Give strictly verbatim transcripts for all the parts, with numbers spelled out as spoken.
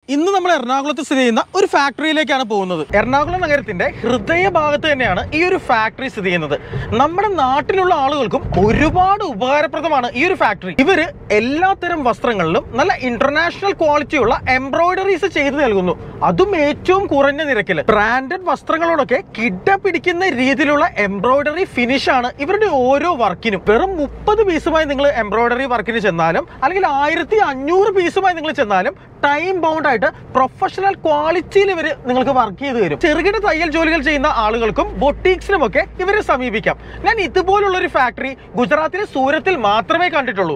ഇന്ന് നമ്മൾ എറണാകുളത്ത് സ്ഥിതി ചെയ്യുന്ന ഒരു ഫാക്ടറിയിലേക്കാണ് പോകുന്നത്. എറണാകുളം നഗരത്തിന്റെ ഹൃദയഭാഗത്ത് തന്നെയാണ് ഈ ഒരു ഫാക്ടറി സ്ഥിതി ചെയ്യുന്നത്. നമ്മുടെ നാട്ടിലുള്ള ആളുകൾക്കും ഒരുപാട് ഉപകാരപ്രദമാണ് ഈ ഒരു ഫാക്ടറി. ഇവര് എല്ലാത്തരം വസ്ത്രങ്ങളിലും നല്ല ഇന്റർനാഷണൽ ക്വാളിറ്റിയുള്ള എംബ്രോയിഡറീസ് ചെയ്തു നൽകുന്നു, അതും ഏറ്റവും കുറഞ്ഞ നിരക്കിൽ. ബ്രാൻഡഡ് വസ്ത്രങ്ങളോടൊക്കെ കിട പിടിക്കുന്ന രീതിയിലുള്ള എംബ്രോയിഡറി ഫിനിഷ് ആണ് ഇവരുടെ ഓരോ വർക്കിനും. വെറും മുപ്പത് പീസുമായി നിങ്ങൾ എംബ്രോയിഡറി വർക്കിന് ചെന്നാലും അല്ലെങ്കിൽ ആയിരത്തി അഞ്ഞൂറ് പീസുമായി നിങ്ങൾ ചെന്നാലും ടൈം ബൗണ്ട് ആയിട്ട് പ്രൊഫഷണൽ ക്വാളിറ്റിയിൽ ഇവർ നിങ്ങൾക്ക് വർക്ക് ചെയ്ത് തരും. ചെറുകിട തയ്യൽ ജോലികൾ ചെയ്യുന്ന ആളുകൾക്കും ബൊട്ടീക്സിനും ഒക്കെ ഇവരെ സമീപിക്കാം. ഞാൻ ഇതുപോലുള്ള ഒരു ഫാക്ടറി ഗുജറാത്തിലെ സൂരത്തിൽ മാത്രമേ കണ്ടിട്ടുള്ളൂ.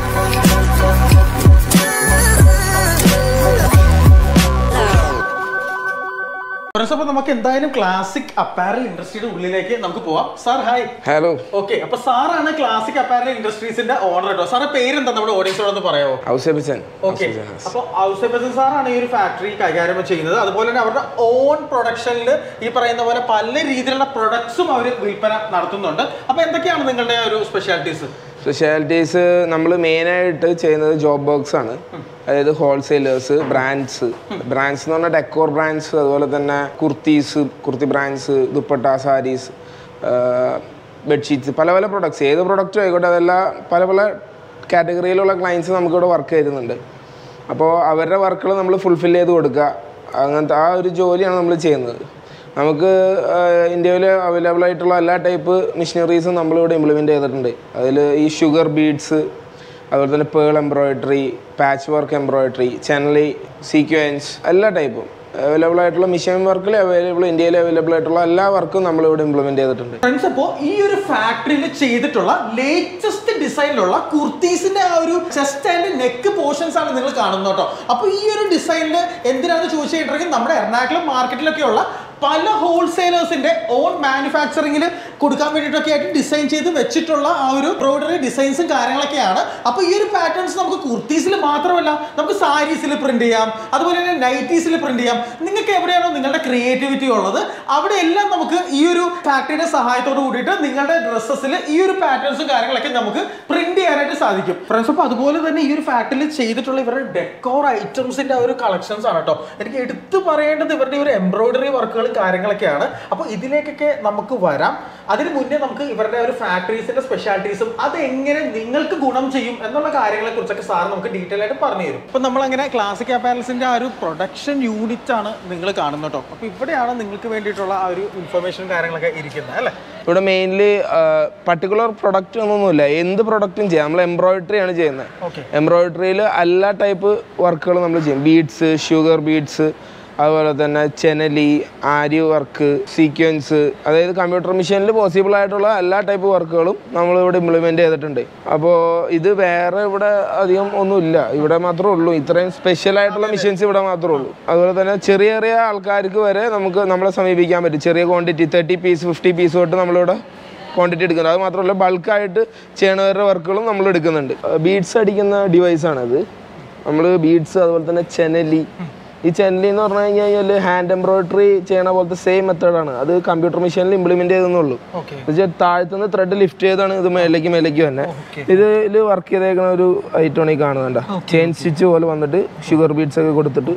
അപ്പോൾ നമുക്ക് എന്തായാലും ക്ലാസിക് അപ്പാരൽ ഇൻഡസ്ട്രിയുടെ ഉള്ളിലേക്ക് നമുക്ക് പോവാം. Sir hi. ഹലോ. ഓക്കെ, അപ്പൊ സാറാണ് ക്ലാസിക് അപ്പാരൽ ഇൻഡസ്ട്രീസിന്റെ ഓണർ കേട്ടോ. സാറിന്റെ പേരെന്താ നമ്മുടെ ഓഡിയൻസിനോടൊന്ന് പറയാമോ? ഔസേബച്ചൻ. ഓക്കെ, അപ്പൊ ഔസേബച്ചൻ സാറാണ് ഈ ഒരു ഫാക്ടറി കൈകാര്യം ചെയ്യുന്നത്. അതുപോലെ തന്നെ അവരുടെ ഓൺ പ്രൊഡക്ഷനിൽ ഈ പറയുന്ന പോലെ പല രീതിയിലുള്ള പ്രൊഡക്ട്സും അവർ വിൽപ്പന നടത്തുന്നുണ്ട്. അപ്പൊ എന്തൊക്കെയാണ് നിങ്ങളുടെ ഒരു സ്പെഷ്യാലിറ്റീസ്? സ്പെഷ്യാലിറ്റീസ് നമ്മൾ മെയിനായിട്ട് ചെയ്യുന്നത് ജോബ് ബോക്സ് ആണ്. അതായത് ഹോൾസെയിലേഴ്സ്, ബ്രാൻഡ്സ് ബ്രാൻഡ്സ് എന്ന് പറഞ്ഞാൽ ഡെക്കോർ ബ്രാൻഡ്സ്, അതുപോലെ തന്നെ കുർത്തീസ്, കുർത്തി ബ്രാൻഡ്സ്, ദുപ്പട്ട, സാരീസ്, ബെഡ്ഷീറ്റ്സ്, പല പല പ്രൊഡക്ട്സ്. ഏത് പ്രൊഡക്റ്റും ആയിക്കോട്ടെ അതെല്ലാം പല പല കാറ്റഗറിയിലുള്ള ക്ലയൻസ് നമുക്കിവിടെ വർക്ക് ചെയ്യുന്നുണ്ട്. അപ്പോൾ അവരുടെ വർക്കുകൾ നമ്മൾ ഫുൾഫിൽ ചെയ്ത് കൊടുക്കുക, അങ്ങനത്തെ ആ ഒരു ജോലിയാണ് നമ്മൾ ചെയ്യുന്നത്. നമുക്ക് ഇന്ത്യയിൽ അവൈലബിൾ ആയിട്ടുള്ള എല്ലാ ടൈപ്പ് മെഷീനറീസും നമ്മളിവിടെ ഇംപ്ലിമെൻറ്റ് ചെയ്തിട്ടുണ്ട്. അതിൽ ഈ ഷുഗർ ബീഡ്സ്, അതുപോലെ തന്നെ pearl embroidery, patch work embroidery, chenille, sequins, എല്ലാ ടൈപ്പും അവൈലബിൾ ആയിട്ടുള്ള മിഷൻ വർക്കിൽ അവൈലബിൾ ഇന്ത്യയിൽ അവൈലബിൾ ആയിട്ടുള്ള എല്ലാ വർക്കും നമ്മളിവിടെ ഇംപ്ലിമെന്റ് ചെയ്തിട്ടുണ്ട്. ഫ്രണ്ട്സ്, അപ്പോൾ ഈ ഒരു ഫാക്ടറിയിൽ ചെയ്തിട്ടുള്ള ലേറ്റസ്റ്റ് ഡിസൈനിലുള്ള കുർത്തീസിന്റെ ആ ഒരു ചെസ്റ്റ് ആൻഡ് നെക്ക് പോർഷൻസ് ആണ് നിങ്ങൾ കാണുന്നത് കേട്ടോ. അപ്പോൾ ഈ ഒരു ഡിസൈനിൽ എന്തിനാണെന്ന് ചോദിച്ചു കഴിഞ്ഞിട്ടുണ്ടെങ്കിൽ നമ്മുടെ എറണാകുളം മാർക്കറ്റിലൊക്കെയുള്ള പല ഹോൾസെയിലേഴ്സിന്റെ ഓൺ മാനുഫാക്ചറിങ്ങിൽ കൊടുക്കാൻ വേണ്ടിയിട്ടൊക്കെ ആയിട്ട് ഡിസൈൻ ചെയ്ത് വെച്ചിട്ടുള്ള ആ ഒരു എംബ്രോയിഡറി ഡിസൈൻസും കാര്യങ്ങളൊക്കെയാണ്. അപ്പോൾ ഈ ഒരു പാറ്റേൺസ് നമുക്ക് കുർത്തീസിൽ മാത്രമല്ല നമുക്ക് സാരീസിൽ പ്രിന്റ് ചെയ്യാം, അതുപോലെ തന്നെ നൈറ്റീസിൽ പ്രിന്റ് ചെയ്യാം. നിങ്ങൾക്ക് എവിടെയാണോ നിങ്ങളുടെ ക്രിയേറ്റിവിറ്റി ഉള്ളത് അവിടെ എല്ലാം നമുക്ക് ഈ ഒരു ഫാക്ടറിയുടെ സഹായത്തോട് കൂടിയിട്ട് നിങ്ങളുടെ ഡ്രസ്സസിൽ ഈ ഒരു പാറ്റേൺസും കാര്യങ്ങളൊക്കെ നമുക്ക് പ്രിന്റ് ചെയ്യാനായിട്ട് സാധിക്കും. ഫ്രണ്ട്സ്, അപ്പോൾ അതുപോലെ തന്നെ ഈ ഒരു ഫാക്ടറിയിൽ ചെയ്തിട്ടുള്ള ഇവരുടെ ഡെക്കോർ ഐറ്റംസിന്റെ ആ ഒരു കളക്ഷൻസ് ആണ് കേട്ടോ. എനിക്ക് എടുത്തു പറയേണ്ടത് ഇവരുടെ ഒരു എംബ്രോയിഡറി വർക്കുകൾ കാര്യങ്ങളൊക്കെയാണ്. അപ്പോൾ ഇതിലേക്കൊക്കെ നമുക്ക് വരാം. അതിന് മുന്നേ നമുക്ക് ഇവരുടെ ഒരു ഫാക്ടറീസിന്റെ സ്പെഷ്യാലിറ്റീസും അത് എങ്ങനെ നിങ്ങൾക്ക് ഗുണം ചെയ്യും എന്നുള്ള കാര്യങ്ങളെ കുറിച്ചൊക്കെ സാർ നമുക്ക് ഡീറ്റെയിൽ ആയിട്ട് പറഞ്ഞു തരും. ഇപ്പൊ നമ്മൾ അങ്ങനെ ക്ലാസിക് അപ്പാരൽസിന്റെ ആ ഒരു പ്രൊഡക്ഷൻ യൂണിറ്റ് ആണ് നിങ്ങൾ കാണുന്നത് കേട്ടോ. അപ്പൊ ഇവിടെയാണ് നിങ്ങൾക്ക് വേണ്ടിയിട്ടുള്ള ആ ഒരു ഇൻഫർമേഷൻ കാര്യങ്ങളൊക്കെ ഇരിക്കുന്നത് അല്ലേ? ഇവിടെ മെയിൻലി പർട്ടിക്കുലർ പ്രൊഡക്റ്റ് ഒന്നുമില്ല, എന്ത് പ്രൊഡക്റ്റും ചെയ്യാം. നമ്മൾ എംബ്രോയിഡറി ആണ് ചെയ്യുന്നത്. എംബ്രോയിഡറിയിൽ എല്ലാ ടൈപ്പ് വർക്കുകളും നമ്മൾ ചെയ്യും. ബീഡ്സ്, ഷുഗർ ബീഡ്സ്, അതുപോലെ തന്നെ ചെനലി, ആരി വർക്ക്, സീക്വൻസ്, അതായത് കമ്പ്യൂട്ടർ മെഷീനിൽ പോസിബിൾ ആയിട്ടുള്ള എല്ലാ ടൈപ്പ് വർക്കുകളും നമ്മളിവിടെ ഇംപ്ലിമെൻറ്റ് ചെയ്തിട്ടുണ്ട്. അപ്പോൾ ഇത് വേറെ ഇവിടെ അധികം ഒന്നുമില്ല, ഇവിടെ മാത്രമേ ഉള്ളൂ. ഇത്രയും സ്പെഷ്യൽ ആയിട്ടുള്ള മെഷീൻസ് ഇവിടെ മാത്രമേ ഉള്ളൂ. അതുപോലെ തന്നെ ചെറിയ ചെറിയ ആൾക്കാർക്ക് വരെ നമുക്ക് നമ്മളെ സമീപിക്കാൻ പറ്റും. ചെറിയ quantity thirty piece fifty piece തൊട്ട് നമ്മളിവിടെ ക്വാണ്ടിറ്റി എടുക്കുന്നത്. അത് മാത്രമല്ല ബൾക്കായിട്ട് ചെയ്യണവരുടെ വർക്കുകളും നമ്മൾ എടുക്കുന്നുണ്ട്. ബീഡ്സ് അടിക്കുന്ന ഡിവൈസാണിത്. നമ്മൾ ബീഡ്സ്, അതുപോലെ തന്നെ ചെനലി. ഈ ചെനലി എന്ന് പറഞ്ഞു കഴിഞ്ഞാൽ ഹാൻഡ് എംബ്രോയിഡറി ചെയ്യണ പോലത്തെ സെയിം മെത്തേഡാണ്. അത് കമ്പ്യൂട്ടർ മെഷീനിൽ ഇംപ്ലിമെന്റ് ചെയ്തെന്നുള്ളൂ. താഴത്തുനിന്ന് ത്രെഡ് ലിഫ്റ്റ് ചെയ്താണ് ഇത് മേലേക്ക് മേലേക്ക് തന്നെ. ഇതിൽ വർക്ക് ചെയ്തേക്കുന്ന ഒരു ഐറ്റമാണ് ഈ കാണുന്നുണ്ട്. ചെയിൻ സ്റ്റിച്ച് പോലെ വന്നിട്ട് ഷുഗർ ബീഡ്സ് ഒക്കെ കൊടുത്തിട്ട്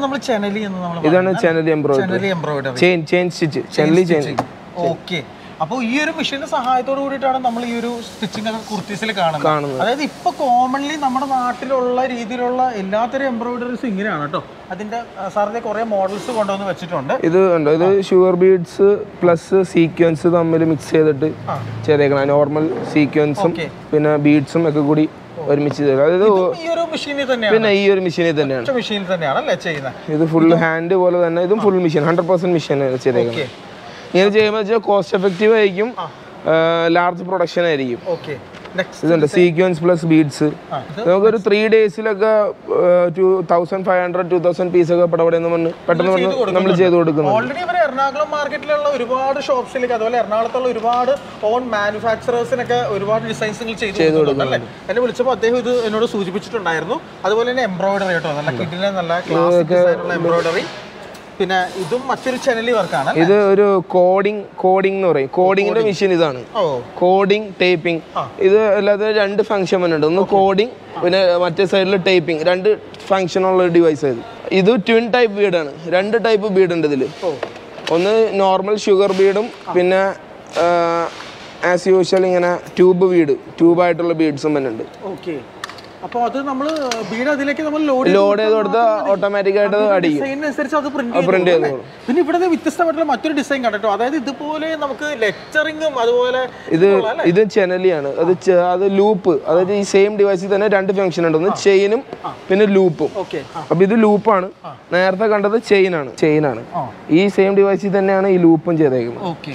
ഇതാണ് chenille embroidery. Chain chain stitch chenille chain. അപ്പോൾ ഈ ഒരു മെഷീന്റെ സഹായത്തോട് കൂടിയിട്ടാണ് നമ്മൾ ഈ ഒരു സ്റ്റിച്ചിങ് ഒക്കെ കുർത്തീസിൽ കാണുന്നത്. അതായത് ഇപ്പൊ കോമൺലി നമ്മുടെ നാട്ടിലുള്ള രീതിയിലുള്ള എല്ലാത്തരം എംബ്രോയിഡറീസ് ഇങ്ങനെയാണ് കേട്ടോ. അതിന്റെ സാറിന്റെ കുറെ മോഡൽസ് കൊണ്ടുവന്ന് വെച്ചിട്ടുണ്ട്. ഇത് ഉണ്ട്, ഇത് ഷുഗർ ബീഡ്സ് പ്ലസ് സീക്വൻസ് തമ്മിൽ മിക്സ് ചെയ്തിട്ട് ചെയ്തേക്കണം. നോർമൽ സീക്വൻസും പിന്നെ ബീഡ്സും ഒക്കെ കൂടി ഒരുമിച്ച് തരും. അതായത് പിന്നെ ഈ ഒരു മെഷീനിൽ തന്നെയാണ് മെഷീനിൽ തന്നെയാണ് അല്ലേ ചെയ്യുന്നത്. ഇത് ഫുൾ ഹാൻഡ് പോലെ തന്നെ ഇതും full machine hundred percent machine ചെയ്തേക്കുന്നത്. ഇങ്ങനെ ചെയ്യുമ്പോൾ വെച്ചാൽ കോസ്റ്റ് എഫക്റ്റീവ് ആയിരിക്കും, ലാർജ് പ്രൊഡക്ഷൻ ആയിരിക്കും. ഇതുണ്ട് സീക്വൻസ് പ്ലസ് ബീഡ്സ്. നമുക്കൊരു ത്രീ ഡേയ്സിലൊക്കെ two thousand five hundred two thousand piece ഒക്കെ പടപടെ പെട്ടെന്ന് നമ്മൾ ചെയ്ത് കൊടുക്കുന്നു. ഓൾറെഡി ഇവർ എറണാകുളം മാർക്കറ്റിലുള്ള ഒരുപാട് ഷോപ്സിലേക്ക്, അതുപോലെ എറണാകുളത്തുള്ള ഒരുപാട് ഓൺ മാനുഫാക്ചറേഴ്സിനൊക്കെ ഒരുപാട് ഡിസൈൻസ് ചെയ്ത് കൊടുക്കുന്നുണ്ട്. എന്നെ വിളിച്ചപ്പോൾ അദ്ദേഹം ഇത് എന്നോട് സൂചിപ്പിച്ചിട്ടുണ്ടായിരുന്നു. അതുപോലെ തന്നെ എംബ്രോയിഡറി കേട്ടോ, നല്ല കിഡിലെ നല്ല ക്ലാസിക് ഡിസൈനുള്ള എംബ്രോയിഡറി. പിന്നെ ഇതും മറ്റൊരു ചാനലി വർക്കാണ്. ഇത് ഒരു കോഡിംഗ് കോഡിംഗ് എന്ന് പറയും. കോഡിങ്ങിന്റെ മെഷീൻ ഇതാണ്. Coding typing. ഇത് അല്ലാതെ രണ്ട് ഫംഗ്ഷൻ വരുന്നുണ്ട്. ഒന്ന് കോഡിംഗ്, പിന്നെ മറ്റേ സൈഡിൽ ടൈപ്പിംഗ്. രണ്ട് ഫംഗ്ഷൻ ഉള്ള ഡിവൈസ് ഇത്. ഇത് ട്വിൻ ടൈപ്പ് ബീഡാണ്. രണ്ട് ടൈപ്പ് ബീഡ് ഉണ്ട് ഇതിൽ. ഒന്ന് നോർമൽ ഷുഗർ ബീഡും പിന്നെ ആസ് യൂഷ്വൽ ഇങ്ങനെ ട്യൂബ് ബീഡ് ട്യൂബായിട്ടുള്ള ബീഡ്സും വരുന്നുണ്ട്. ഓക്കെ. അപ്പോൾ അത് നമ്മൾ ബീഡ് അതിലേക്ക് നമ്മൾ ലോഡ് ലോഡ് ചെയ്ത് കൊടുത്താൽ ഓട്ടോമാറ്റിക് ആയിട്ട് അടിക്കും. ഡിസൈനനുസരിച്ച് അത് പ്രിന്റ് ചെയ്തു. പിന്നെ ഇവിടെ വ്യത്യസ്തമായിട്ടുള്ള മറ്റൊരു ഡിസൈൻ കണ്ടിട്ടോ. അതായത് ഇതുപോലെ നമുക്ക് ലെറ്ററിങ്ങും അതുപോലെ ഇത് ഇത് ചെനലിയാണ്. അത് അത് ലൂപ്പ്. അതായത് ഈ സെയിം ഡിവൈസിൽ തന്നെ രണ്ട് ഫംഗ്ഷൻ ഉണ്ട്. ഒന്ന് ചെയിനും പിന്നെ ലൂപ്പും. അപ്പൊ ഇത് ലൂപ്പാണ്. നേരത്തെ കണ്ടത് ചെയിനാണ്. ചെയിനാണ് ഈ സെയിം ഡിവൈസിൽ തന്നെയാണ് ഈ ലൂപ്പും ചെയ്തേക്കുന്നത്.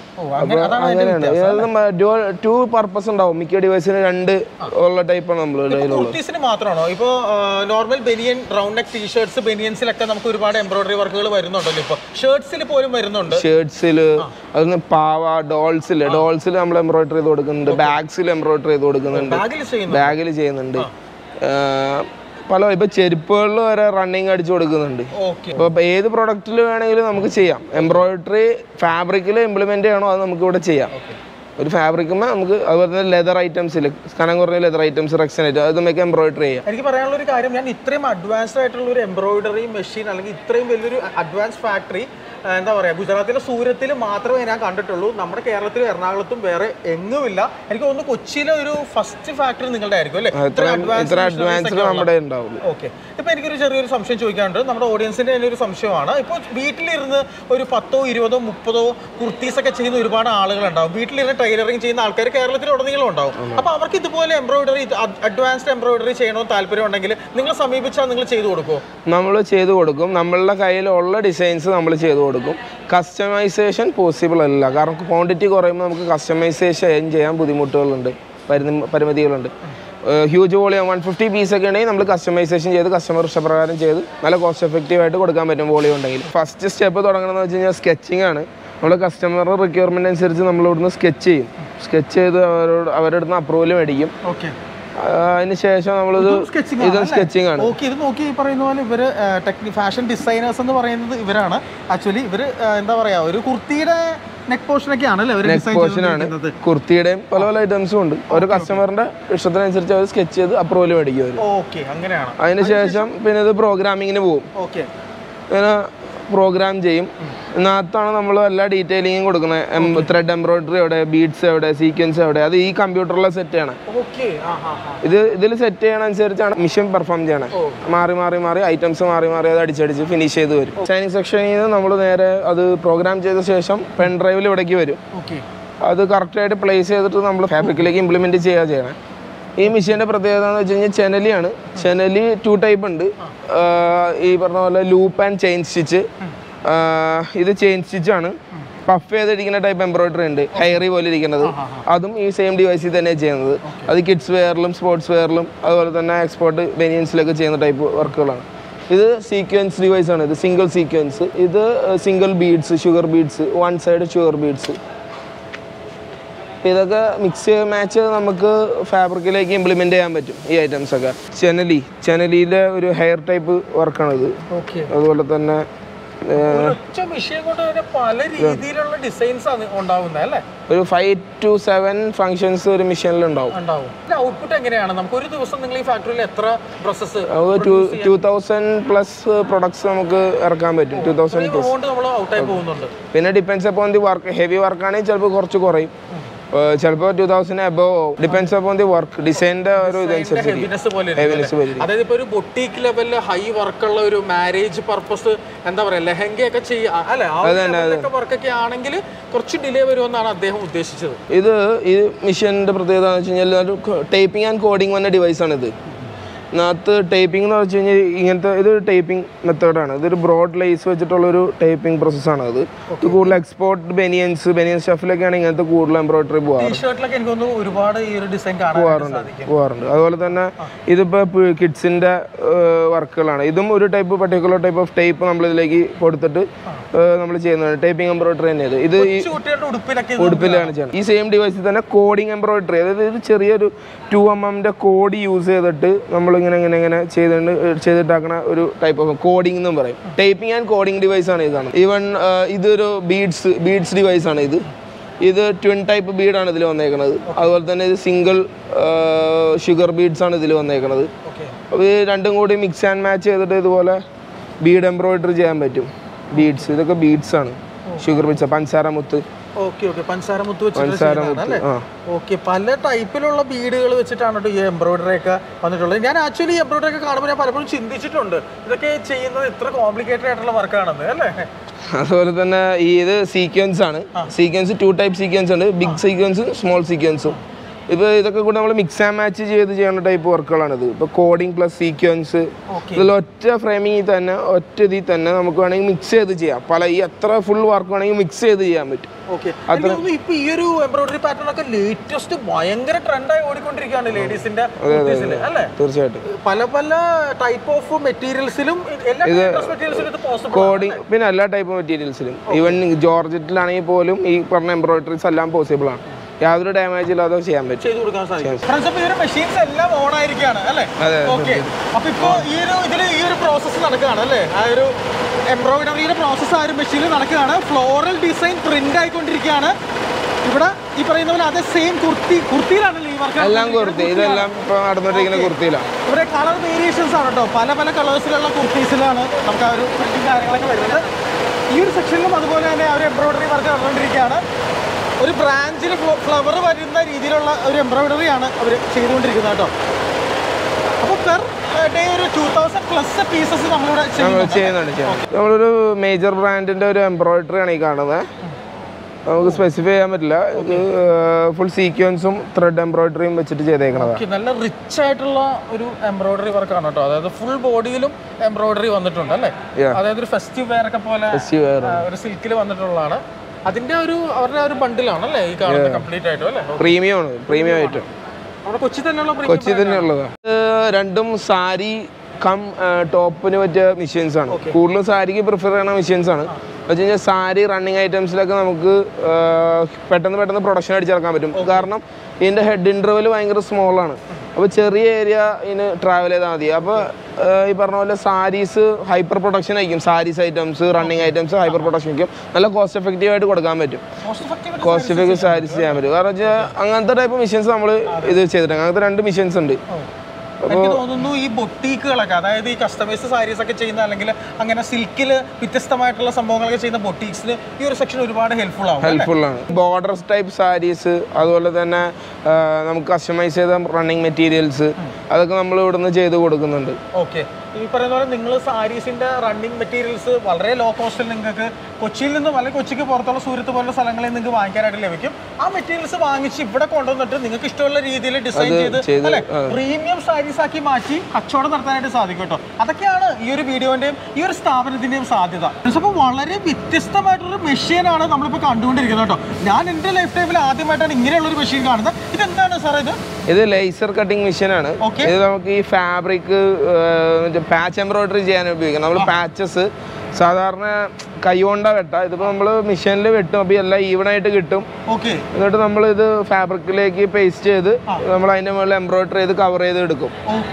ടു പർപ്പസ് ഉണ്ടാവും. മിക്ക ഡിവൈസിന് രണ്ട് ഉള്ള ടൈപ്പാണ് നമ്മൾ മാത്രമാണോ? ഇപ്പൊ normal banian round neck T-shirts ബനിയൻസിലൊക്കെ നമുക്ക് ഒരുപാട് എംബ്രോയിഡറി വർക്കുകൾ വരുന്നുണ്ടല്ലോ. ഇപ്പൊ ഷർട്ട്സിൽ പോലും വരുന്നുണ്ട്. ഷർട്ട്സിൽ അതൊന്ന് പാവ ഡോൾസിൽ ഡോൾസിൽ നമ്മൾ എംബ്രോയിഡറി ചെയ്ത് കൊടുക്കുന്നുണ്ട്. ബാഗ്സിൽ എംബ്രോയിഡറി ചെയ്ത് കൊടുക്കുന്നുണ്ട്. ബാഗിൽ ചെയ്യുന്നുണ്ട്. പല ഇപ്പൊ ചെരുപ്പുകളിൽ വരെ റണ്ണിങ് അടിച്ചു കൊടുക്കുന്നുണ്ട്. ഇപ്പൊ ഏത് പ്രൊഡക്റ്റിൽ വേണമെങ്കിലും നമുക്ക് ചെയ്യാം. എംബ്രോയിഡറി ഫാബ്രിക്കിൽ ഇംപ്ലിമെന്റ് ചെയ്യണോ അത് നമുക്ക് ഇവിടെ ചെയ്യാം. ഒരു ഫാബ്രിക്കുമ്പോ നമുക്ക് അതുപോലെ തന്നെ ലെതർ ഐറ്റംസിൽ കനം കുറഞ്ഞ ലെതർ ഐറ്റംസ് റെക്സിനേറ്റ് അത് നമുക്ക് എംബ്രോയിഡറി ചെയ്യാം. എനിക്ക് പറയാനുള്ള ഒരു കാര്യം, ഞാൻ ഇത്രയും അഡ്വാൻസ്ഡ് ആയിട്ടുള്ള ഒരു എംബ്രോയിഡറി മെഷീൻ അല്ലെങ്കിൽ ഇത്രയും വലിയൊരു അഡ്വാൻസ് ഫാക്ടറി എന്താ പറയുക ഗുജറാത്തിലെ സൂരത്തിൽ മാത്രമേ ഞാൻ കണ്ടിട്ടുള്ളൂ. നമ്മുടെ കേരളത്തിലും എറണാകുളത്തും വേറെ എങ്ങുമില്ല. എനിക്ക് തോന്നുന്നു കൊച്ചിയിലെ ഒരു ഫസ്റ്റ് ഫാക്ടറി നിങ്ങളുടെ ആയിരിക്കും അല്ലേ? ഓക്കെ. ഇപ്പൊ എനിക്കൊരു ചെറിയൊരു സംശയം ചോദിക്കാനുണ്ട്. നമ്മുടെ ഓഡിയൻസിന്റെ തന്നെ ഒരു സംശയമാണ്. ഇപ്പോൾ വീട്ടിലിരുന്ന് ഒരു പത്തോ ഇരുപതോ മുപ്പതോ കുർത്തീസ് ഒക്കെ ചെയ്യുന്ന ഒരുപാട് ആളുകളുണ്ടാവും. വീട്ടിലിരുന്ന് ടൈലറിംഗ് ചെയ്യുന്ന ആൾക്കാർ കേരളത്തിൽ ഉടനീളം ഉണ്ടാവും. അപ്പൊ അവർക്ക് ഇതുപോലെ എംബ്രോയിഡറി അഡ്വാൻസ്ഡ് എംബ്രോയിഡറി ചെയ്യണമെന്ന് താല്പര്യം ഉണ്ടെങ്കിൽ നിങ്ങളെ സമീപിച്ചാൽ നിങ്ങൾ ചെയ്തു കൊടുക്കുമോ? നമ്മൾ ചെയ്തു കൊടുക്കും. നമ്മളുടെ കയ്യിലുള്ള ഡിസൈൻസ് നമ്മൾ ചെയ്തു കൊടുക്കും. കസ്റ്റമൈസേഷൻ പോസിബിൾ അല്ല. കാരണം ക്വാണ്ടിറ്റി കുറയുമ്പോൾ നമുക്ക് കസ്റ്റമൈസേഷൻ ചെയ്യാൻ ബുദ്ധിമുട്ടുകളുണ്ട്, പരിമിതികളുണ്ട്. Huge volume one fifty piece ഒക്കെ ഉണ്ടെങ്കിൽ നമ്മൾ കസ്റ്റമൈസേഷൻ ചെയ്ത് കസ്റ്റമർ ഇഷ്ടപ്രകാരം ചെയ്ത് നല്ല കോസ്റ്റ് എഫക്റ്റീവ് ആയിട്ട് കൊടുക്കാൻ പറ്റും വോളിയം ഉണ്ടെങ്കിൽ. ഫസ്റ്റ് സ്റ്റെപ്പ് തുടങ്ങണമെന്ന് വെച്ച് കഴിഞ്ഞാൽ സ്കെച്ചിങ് ആണ്. നമ്മൾ കസ്റ്റമറുടെ റിക്വയർമെന്റ് അനുസരിച്ച് നമ്മൾ ഇവിടുന്ന് സ്കെച്ച് ചെയ്യും. സ്കെച്ച് ചെയ്ത് അവരോട് അവരുടെ അടുത്ത് അപ്രൂവൽ മേടിക്കും. അതിന് ശേഷം നമ്മളിത് ഇത് സ്കെച്ചിങ് ആണ്. ഇത് നോക്കി പറയുന്ന പോലെ ഇവര് ടെക്നി ഫാഷൻ ഡിസൈനേഴ്സ് എന്ന് പറയുന്നത് ഇവരാണ്. ആക്ച്വലി ഇവര് എന്താ പറയാ ഒരു കുർത്തിയുടെ നെക്ക് പോർഷൻ ഒക്കെ ആണല്ലേ? നെക്ക് പോർഷൻ ആണ്. കുർത്തിയുടെയും പല പല ഐറ്റംസും ഉണ്ട്. ഒരു കസ്റ്റമറിന്റെ ഇഷ്ടത്തിനനുസരിച്ച് അവർ സ്കെച്ച് ചെയ്ത് അപ്രൂവൽ മേടിക്കും അവർ. അങ്ങനെയാണ്. അതിനുശേഷം പിന്നെ ഇത് പ്രോഗ്രാമിങ്ങിന് പോകും. പിന്നെ പ്രോഗ്രാം ചെയ്യും. ഇതിനകത്താണ് നമ്മൾ എല്ലാ ഡീറ്റെയിലിങ്ങും കൊടുക്കുന്നത്. ത്രെഡ് എംബ്രോയിഡറി എവിടെ, ബീഡ്സ് എവിടെ, സീക്വൻസ് എവിടെ, അത് ഈ കമ്പ്യൂട്ടറിലെ സെറ്റ് ചെയ്യണം. ഇത് ഇതിൽ സെറ്റ് ചെയ്യണ അനുസരിച്ചാണ് മെഷീൻ പെർഫോം ചെയ്യണേ. മാറി മാറി മാറി ഐറ്റംസ് മാറി മാറി അത് അടിച്ചടിച്ച് ഫിനിഷ് ചെയ്ത് വരും. ഡിസൈനിങ് സെക്ഷനിൽ നിന്ന് നമ്മൾ നേരെ അത് പ്രോഗ്രാം ചെയ്ത ശേഷം പെൻ ഡ്രൈവിൽ ഇവിടേക്ക് വരും. അത് കറക്റ്റായിട്ട് പ്ലേസ് ചെയ്തിട്ട് നമ്മൾ ഫാബ്രിക്കിലേക്ക് ഇംപ്ലിമെന്റ് ചെയ്യുക ചെയ്യണം. ഈ മെഷീൻ്റെ പ്രത്യേകത എന്ന് വെച്ച് കഴിഞ്ഞാൽ ചെനലിയാണ്. ചെനലി ടു ടൈപ്പ് ഉണ്ട്. ഈ പറഞ്ഞ പോലെ ലൂപ്പ് ആൻഡ് ചെയിൻ സ്റ്റിച്ച്. ഇത് ചെയിൻ സ്റ്റിച്ചാണ്. പഫ് ചെയ്തിരിക്കുന്ന ടൈപ്പ് എംബ്രോയിഡറി ഉണ്ട്, ഹെയറി പോലെ ഇരിക്കുന്നത്. അതും ഈ സെയിം ഡിവൈസിൽ തന്നെ ചെയ്യുന്നത്. അത് കിഡ്സ് വെയറിലും സ്പോർട്സ് വെയറിലും അതുപോലെ തന്നെ എക്സ്പോർട്ട് ബനിയൻസിലൊക്കെ ചെയ്യുന്ന ടൈപ്പ് വർക്കുകളാണ്. ഇത് സീക്വൻസ് ഡിവൈസ് ആണ്. ഇത് സിംഗിൾ സീക്വൻസ്. ഇത് single beads, sugar beads, one side sugar beads. ഇതൊക്കെ മിക്സ് മാച്ച് നമുക്ക് ഫാബ്രിക്കിലേക്ക് ഇംപ്ലിമെന്റ് ചെയ്യാൻ പറ്റും ഈ ഐറ്റംസ് ഒക്കെ. ചെനലി ചെനലിയിലെ ഒരു ഹെയർ ടൈപ്പ് വർക്കാണിത്. അതുപോലെ തന്നെ ഒരു ഫൈവ് ടു സെവൻ ഫംഗ്ഷൻസ് ഒരു മെഷീനിൽ ഉണ്ടാവും. ടു തൗസൻഡ് പ്ലസ് പ്രൊഡക്ട്സ് നമുക്ക് ഇറക്കാൻ പറ്റും. Two thousand plus. പിന്നെ depends upon the work. Heavy വർക്കാണെങ്കിൽ ചിലപ്പോൾ കുറച്ച് കുറയും. ചിലപ്പോൾ two thousand above depends upon the work ഡിസൈനിന്റെ ഒരു ഇതനുസരിച്ച്. അതായത് ഇപ്പൊ ഒരു ബൊട്ടീക്ക് ലെവലില് ഹൈ വർക്കുള്ള ഒരു മാരേജ് പർപ്പസ് എന്താ പറയാ ലെഹങ്കയൊക്കെ ചെയ്യാം അല്ലെ, വർക്കൊക്കെ ആണെങ്കിൽ കുറച്ച് ഡിലേ വരുമെന്നാണ് അദ്ദേഹം ഉദ്ദേശിച്ചത്. ഇത് ഈ മെഷീനിന്റെ പ്രത്യേകത എന്ന് വെച്ച് കഴിഞ്ഞാൽ ടൈപ്പിംഗ് ആൻഡ് കോഡിംഗ് വന്ന ഡിവൈസ് ആണ് ഇത്. ഇതിനകത്ത് ടൈപ്പിംഗ് എന്ന് വെച്ച് കഴിഞ്ഞാൽ ഇങ്ങനത്തെ ഇത് ടൈപ്പിംഗ് മെത്തേഡാണ്. ഇതൊരു ബ്രോഡ് ലേസ് വെച്ചിട്ടുള്ളൊരു ടൈപ്പിംഗ് പ്രോസസ്സാണ്. അത് ഇത് കൂടുതൽ എക്സ്പോർട്ട് ബനിയൻസ് ബനിയൻ സ്റ്റഫിലൊക്കെയാണ് ഇങ്ങനത്തെ കൂടുതൽ എംബ്രോയിഡറി പോകാറുണ്ട് പോകാറുണ്ട് അതുപോലെ തന്നെ ഇതിപ്പോൾ കിഡ്സിൻ്റെ വർക്കുകളാണ്. ഇതും ഒരു type particular type of type നമ്മളിതിലേക്ക് കൊടുത്തിട്ട് നമ്മൾ ചെയ്യുന്നതാണ്. ടൈപ്പിംഗ് എംബ്രോയിഡറി തന്നെയത്. ഇത് ഈ ഉടുപ്പിലാണ് ചെയ്യുന്നത്. ഈ സെയിം ഡിവൈസിൽ തന്നെ കോഡിംഗ് എംബ്രോയിഡറി, അതായത് ഇത് ചെറിയൊരു ടു എം എമ്മിൻ്റെ കോഡ് യൂസ് ചെയ്തിട്ട് നമ്മൾ നമ്മളിങ്ങനെ ഇങ്ങനെ ഇങ്ങനെ ചെയ്തിട്ട് ചെയ്തിട്ടാക്കണ ഒരു ടൈപ്പ് ഓഫ് കോഡിംഗ് എന്നും പറയും. ടൈപ്പിംഗ് ആൻഡ് കോഡിംഗ് ഡിവൈസ് ആണ് ഇതാണ്. ഈവൻ ഇതൊരു ബീഡ്സ് ബീഡ്സ് ഡിവൈസ് ആണ് ഇത്. ഇത് ട്വിൻ ടൈപ്പ് ബീഡാണ് ഇതിൽ വന്നേക്കുന്നത്. അതുപോലെ തന്നെ ഇത് സിംഗിൾ ഷുഗർ ബീഡ്സ് ആണ് ഇതിൽ വന്നേക്കുന്നത്. അപ്പോൾ ഇത് രണ്ടും കൂടി മിക്സ് ആൻഡ് മാച്ച് ചെയ്തിട്ട് ഇതുപോലെ ബീഡ് എംബ്രോയിഡറി ചെയ്യാൻ പറ്റും. ബീഡ്സ് ഇതൊക്കെ ബീഡ്സ് ആണ്. ഷുഗർ ബീഡ്സ്, പഞ്ചസാര മുത്ത്. ഓക്കെ ഓക്കെ പഞ്ചസാര മുത്ത് വെച്ചിട്ട് ഓക്കെ പല ടൈപ്പിലുള്ള ബീഡുകൾ വെച്ചിട്ടാണ് ഈ എംബ്രോയിഡറി ഒക്കെ വന്നിട്ടുള്ളത്. ഞാൻ ആക്ച്വലി ഈ എംബ്രോയിഡറി ഒക്കെ കാണുമ്പോൾ ഞാൻ പലപ്പോഴും ചിന്തിച്ചിട്ടുണ്ട് ഇതൊക്കെ ചെയ്യുന്നത് ഇത്ര കോംപ്ലിക്കേറ്റഡ് ആയിട്ടുള്ള വർക്കാണെന്ന് അല്ലേ. അതുപോലെ തന്നെ ഈ ഇത് സീക്വൻസ് ആണ്. സീക്വൻസ് ടു ടൈപ്പ് സീക്വൻസ് ഉണ്ട്, ബിഗ് സീക്വൻസും സ്മോൾ സീക്വൻസും. ഇപ്പോൾ ഇതൊക്കെ കൂടെ നമ്മൾ മിക്സ് ആൻഡ് മാച്ച് ചെയ്ത് ചെയ്യുന്ന ടൈപ്പ് വർക്കുകളാണിത്. ഇപ്പോൾ കോഡിംഗ് പ്ലസ് സീക്വൻസ്, ഇതിൽ ഒറ്റ ഫ്രെയിമിങ്ങിൽ തന്നെ ഒറ്റ ഇതിൽ തന്നെ നമുക്ക് വേണമെങ്കിൽ മിക്സ് ചെയ്ത് ചെയ്യാം. പല ഈ എത്ര ഫുൾ വർക്ക് വേണമെങ്കിൽ മിക്സ് ചെയ്ത് ചെയ്യാൻ പറ്റും. ഇപ്പൊ ഈ ഒരു എംബ്രോയിഡറി പാറ്റേൺ ഒക്കെ ലേറ്റസ്റ്റ് ഭയങ്കര ട്രെൻഡായി ഓടിക്കൊണ്ടിരിക്കുകയാണ് ലേഡീസിന്റെ അല്ലേ. തീർച്ചയായിട്ടും പല പല ടൈപ്പ് ഓഫ് മെറ്റീരിയൽസിലും കോഡിംഗ് പിന്നെ എല്ലാ ടൈപ്പ് മെറ്റീരിയൽസിലും ഈവൻ ജോർജറ്റിലാണെങ്കിൽ പോലും ഈ പറഞ്ഞ എംബ്രോയിഡറീസ് എല്ലാം പോസിബിൾ ആണ്. യാതൊരു ഡാമേജ് ഇല്ലാതെ ചെയ്യാൻ പറ്റും. ചെയ്തു കൊടുക്കാൻ സാധിക്കും. മെഷീൻസ് എല്ലാം ഓൺ ആയിരിക്കുകയാണ് അല്ലേ. ഓക്കെ അപ്പൊ ഇപ്പൊ ഈ ഒരു ഇതിൽ ഈ ഒരു പ്രോസസ്സ് നടക്കുകയാണ് അല്ലേ. ആ ഒരു എംബ്രോയിഡറിയുടെ പ്രോസസ്സ് ആ ഒരു മെഷീനിൽ നടക്കുകയാണ്. ഫ്ലോറൽ ഡിസൈൻ പ്രിന്റ് ആയിക്കൊണ്ടിരിക്കുകയാണ്. ഇവിടെ ഈ പറയുന്ന പോലെ അതേ സെയിം കുർത്തി കുർത്തിയിലാണല്ലോ ഈ വർക്ക് എല്ലാം കുർത്തി. ഇതെല്ലാം ഇപ്പൊ നടന്നിരിക്കുന്ന കുർത്തിയിലാണ്. ഇവിടെ കളർ വേരിയേഷൻസ് ആണ് കേട്ടോ. പല പല കളേഴ്സിലുള്ള കുർത്തീസിലാണ് നമുക്ക് ആ ഒരു പ്രിന്റും കാര്യങ്ങളൊക്കെ വരുന്നത്. ഈ ഒരു സെക്ഷനിലും അതുപോലെ തന്നെ ആ ഒരു എംബ്രോയിഡറി വർക്ക് നടന്നുകൊണ്ടിരിക്കുകയാണ്. ഒരു ബ്രാഞ്ചിൽ ഫ്ലവർ വരുന്ന രീതിയിലുള്ള ഒരു എംബ്രോയിഡറിയാണ് അവർ ചെയ്തുകൊണ്ടിരിക്കുന്നത് കേട്ടോ. അപ്പോൾ പെർ ഡേ ഒരു ടൂ തൗസൻഡ് പ്ലസ് പീസസ് നമ്മളിവിടെ ചെയ്യുന്നുണ്ട്. നമ്മളൊരു മേജർ ബ്രാൻഡിന്റെ ഒരു എംബ്രോയിഡറി ആണ് ഈ കാണുന്നത്. നമുക്ക് സ്പെസിഫൈ ചെയ്യാൻ പറ്റില്ല. ഇത് ഫുൾ സീക്വൻസും ത്രെഡ് എംബ്രോയിഡറിയും വെച്ചിട്ട് ചെയ്തേക്കുന്നതാണ്. നല്ല റിച്ച് ആയിട്ടുള്ള ഒരു എംബ്രോയിഡറി വർക്കാണ് കേട്ടോ. അതായത് ഫുൾ ബോഡിയിലും എംബ്രോയിഡറി വന്നിട്ടുണ്ട് അല്ലേ. അതായത് ഒരു ഫെസ്റ്റീവ് വെയർ ഒക്കെ പോലെ ഒരു സിൽക്കിൽ വന്നിട്ടുള്ളതാണ്. അതിന്റെ ഒരു അവരുടെ ഒരു ബണ്ടിലാണ് അല്ലേ ഈ കാണുന്നത് കംപ്ലീറ്റ് ആയിട്ടും അല്ലേ. പ്രീമിയം ആണ്. പ്രീമിയം ആയിട്ട് കൊച്ചി തന്നെയുള്ള കൊച്ചി തന്നെയുള്ളതാണ്. രണ്ടും സാരി കം ടോപ്പിന് പറ്റിയ മെഷീൻസ് ആണ്. കൂടുതലും സാരിക്ക് പ്രിഫർ ചെയ്യുന്ന മെഷീൻസ് ആണ്. വെച്ച് കഴിഞ്ഞാൽ സാരി റണ്ണിങ് ഐറ്റംസിലൊക്കെ നമുക്ക് പെട്ടെന്ന് പെട്ടെന്ന് പ്രൊഡക്ഷൻ അടിച്ചെടുക്കാൻ പറ്റും. കാരണം ഇതിൻ്റെ ഹെഡ് ഇൻ്റർവെൽ ഭയങ്കര സ്മോളാണ്. അപ്പോൾ ചെറിയ ഏരിയ ഇതിന് ട്രാവൽ ചെയ്താൽ മതി. അപ്പോൾ ഈ പറഞ്ഞ പോലെ സാരീസ് ഹൈപ്പർ പ്രൊഡക്ഷൻ ആയിരിക്കും. Saris items running items hyper production ആയിരിക്കും. നല്ല കോസ്റ്റ് എഫക്റ്റീവ് ആയിട്ട് കൊടുക്കാൻ പറ്റും. കോസ്റ്റ് എഫക്റ്റീവ് സാരീസ് ചെയ്യാൻ പറ്റും. കാരണം വെച്ചാൽ അങ്ങനത്തെ ടൈപ്പ് മെഷീൻസ് നമ്മൾ ഇത് ചെയ്തിട്ടുണ്ട്. അങ്ങനത്തെ രണ്ട് മെഷീൻസ് ഉണ്ട്. എനിക്ക് തോന്നുന്നു ഈ ബൊട്ടീക്കുകളൊക്കെ അതായത് ഈ കസ്റ്റമൈസ് സാരീസ് ഒക്കെ ചെയ്യുന്ന അല്ലെങ്കിൽ അങ്ങനെ സിൽക്കിൽ വ്യത്യസ്തമായിട്ടുള്ള സംഭവങ്ങളൊക്കെ ചെയ്യുന്ന ബൊട്ടീക്സിന് ഈ ഒരു സെക്ഷൻ ഒരുപാട് ഹെൽപ്ഫുൾ ആവും. ഹെൽപ്ഫുൾ ആണ്. ബോർഡർ ടൈപ്പ് സാരീസ് അതുപോലെ തന്നെ നമുക്ക് കസ്റ്റമൈസ് ചെയ്ത റണ്ണിങ് മെറ്റീരിയൽസ് അതൊക്കെ നമ്മൾ ഇവിടുന്ന് ചെയ്ത് കൊടുക്കുന്നുണ്ട്. ഓക്കെ ഈ പറയുന്ന പോലെ നിങ്ങൾ സാരീസിന്റെ റണ്ണിങ് മെറ്റീരിയൽസ് വളരെ ലോ കോസ്റ്റിൽ നിങ്ങൾക്ക് കൊച്ചിയിൽ നിന്നും അല്ലെങ്കിൽ കൊച്ചിക്ക് പുറത്തുള്ള സൂരത്ത് പോലുള്ള സ്ഥലങ്ങളിൽ നിങ്ങൾക്ക് വാങ്ങിക്കാനായിട്ട് ലഭിക്കും. ആ മെറ്റീരിയൽസ് വാങ്ങിച്ച് ഇവിടെ കൊണ്ടുവന്നിട്ട് നിങ്ങൾക്ക് ഇഷ്ടമുള്ള രീതിയിൽ ഡിസൈൻ ചെയ്ത് അല്ലെ പ്രീമിയം സാരീസ് ആക്കി മാറ്റി കച്ചവടം നടത്താനായിട്ട് സാധിക്കും കേട്ടോ. അതൊക്കെയാണ് ഈ ഒരു വീഡിയോന്റെയും ഈ ഒരു സ്ഥാപനത്തിന്റെയും സാധ്യത. അപ്പോൾ വളരെ വ്യത്യസ്തമായിട്ടൊരു മെഷീനാണ് നമ്മളിപ്പോൾ കണ്ടുകൊണ്ടിരിക്കുന്നത് കേട്ടോ. ഞാൻ എൻ്റെ ലൈഫ് ടൈമിൽ ആദ്യമായിട്ടാണ് ഇങ്ങനെയുള്ള ഒരു മെഷീൻ കാണുന്നത്. ഇതെന്താണ് സാർ ഇത്? ഇത് ലേസർ കട്ടിംഗ് മെഷീനാണ്. ഇത് നമുക്ക് ഈ ഫാബ്രിക് പാച്ച് എംബ്രോയിഡറി ചെയ്യാൻ ഉപയോഗിക്കാം. നമ്മൾ പാച്ചസ് സാധാരണ കൈകൊണ്ടാ വെട്ട. ഇതിപ്പോ നമ്മള് മെഷീനിൽ വെട്ടും. അപ്പൊ എല്ലാം ഈവൺ ആയിട്ട് കിട്ടും. എന്നിട്ട് നമ്മൾ ഇത് ഫാബ്രിക്കിലേക്ക് പേസ്റ്റ് ചെയ്ത് നമ്മൾ അതിന്റെ മുകളിൽ എംബ്രോയിഡറി ചെയ്ത് കവർ ചെയ്ത് എടുക്കും.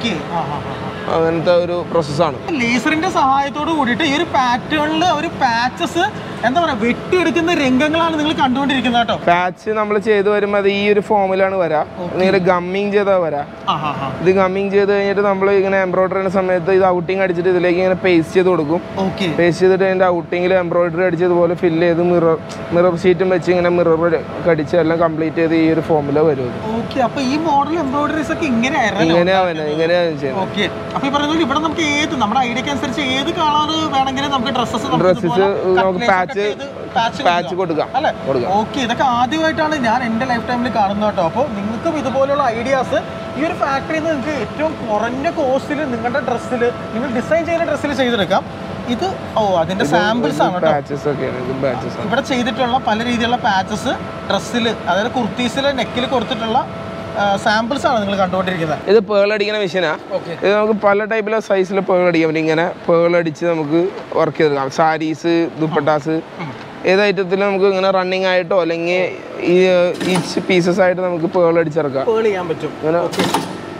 അങ്ങനത്തെ ഒരു പ്രോസസ്സാണ്. ലേസറിന്റെ സഹായത്തോട് കൂടിയിട്ട് ഈ ഒരു പാറ്റേണിൽ ഒരു പാച്ചസ് എന്താ പറയാ വെട്ടിയെടുക്കുന്ന രംഗങ്ങളാണ് നിങ്ങൾ കണ്ടുകൊണ്ടിരിക്കുന്നത് കേട്ടോ. പാച്ച് നമ്മൾ ചെയ്ത് വരുമ്പോൾ അത് ഈ ഒരു ഫോമിലാണ് വരാ. നിങ്ങൾ ഗമ്മിങ് ചെയ്താൽ വരാ. ഇത് ഗമ്മിങ് ചെയ്ത് കഴിഞ്ഞിട്ട് നമ്മൾ ഇങ്ങനെ എംബ്രോയിഡറി ചെയ്യുന്ന സമയത്ത് ഇത് ഔട്ടിങ് അടിച്ചിട്ട് ഇതിലേക്ക് ഇങ്ങനെ പേസ്റ്റ് ചെയ്ത് കൊടുക്കും. പേസ്റ്റ് ചെയ്തിട്ട് അതിന്റെ ഔട്ടിങ്ങിൽ എംബ്രോയിഡറി അടിച്ച് ഇതുപോലെ ഫില്ല് ചെയ്ത് മിറർ മിറർ ഷീറ്റും വെച്ച് ഇങ്ങനെ മിറർ അടിച്ച് എല്ലാം കംപ്ലീറ്റ് ചെയ്ത് ഈ ഒരു ഫോമില വരും. അപ്പൊ ഈ മോഡൽ എംബ്രോയിഡറീസ് ഒക്കെ ഇങ്ങനെയാണ് ഇങ്ങനെയാണ് ചെയ്യുന്നത്. അപ്പൊ ഈ പറയുന്നത് ഇവിടെ നമുക്ക് ഏത് നമ്മുടെ ഐഡിയക്ക് അനുസരിച്ച് ഏത് കളർ വേണമെങ്കിലും നമുക്ക് ഡ്രസ്സസ് ഡ്രസ്സസ് നമുക്ക് പാച്ച് പാച്ച് കൊടുക്കാം അല്ലെ. ഓക്കെ ഇതൊക്കെ ആദ്യമായിട്ടാണ് ഞാൻ എൻ്റെ ലൈഫ് ടൈമിൽ കാണുന്നത് കേട്ടോ. അപ്പോൾ നിങ്ങൾക്കും ഇതുപോലുള്ള ഐഡിയാസ് ഈ ഒരു ഫാക്ടറിയിൽ നിന്ന് നിങ്ങൾക്ക് ഏറ്റവും കുറഞ്ഞ കോസ്റ്റിൽ നിങ്ങളുടെ ഡ്രസ്സിൽ നിങ്ങൾ ഡിസൈൻ ചെയ്യുന്ന ഡ്രസ്സിൽ ചെയ്തെടുക്കാം. ഇത് ഓ അതിന്റെ സാമ്പിൾസ് ആണ് കേട്ടോ. ഇവിടെ ചെയ്തിട്ടുള്ള പല രീതിയിലുള്ള പാച്ചസ് ഡ്രസ്സിൽ അതായത് കുർത്തീസിലെ നെക്കിൽ കൊടുത്തിട്ടുള്ള സാമ്പിൾസ് ആണ് നിങ്ങൾ കണ്ടുകൊണ്ടിരിക്കുന്നത്. ഇത് പേൾ അടിക്കുന്ന മെഷീനാ. ഇത് നമുക്ക് പല ടൈപ്പിലെ സൈസിൽ പേൾ അടിക്കാൻ പറ്റും. ഇങ്ങനെ പേൾ അടിച്ച് നമുക്ക് വർക്ക് ചെയ്തെടുക്കാം. സാരീസ് ദുപ്പട്ടാസ് ഏത് ഐറ്റത്തിൽ നമുക്ക് ഇങ്ങനെ റണ്ണിങ് ആയിട്ടോ അല്ലെങ്കിൽ ഈ ഈച്ച് പീസസ് ആയിട്ട് നമുക്ക് പേൾ അടിച്ചിറക്കാം. പേൾ ചെയ്യാൻ പറ്റും.